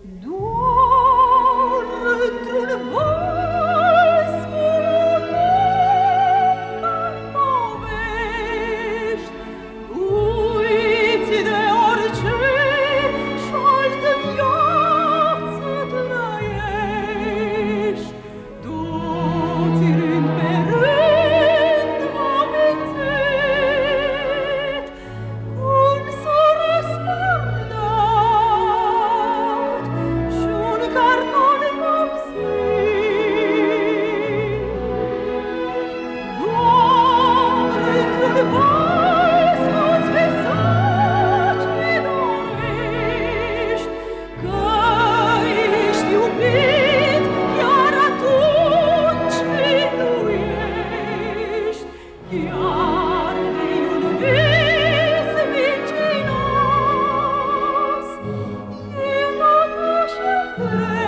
Doar într-un vas ca povești, uiți de orice și-altă viață trăiești, toți rând pe rând amețit, cum s-a răspândat și-un carton vopsit. Doar într-un vas poți visa ce dorești, că ești iubit chiar atunci când nu ești, chiar de un vis mincinos. E tot așa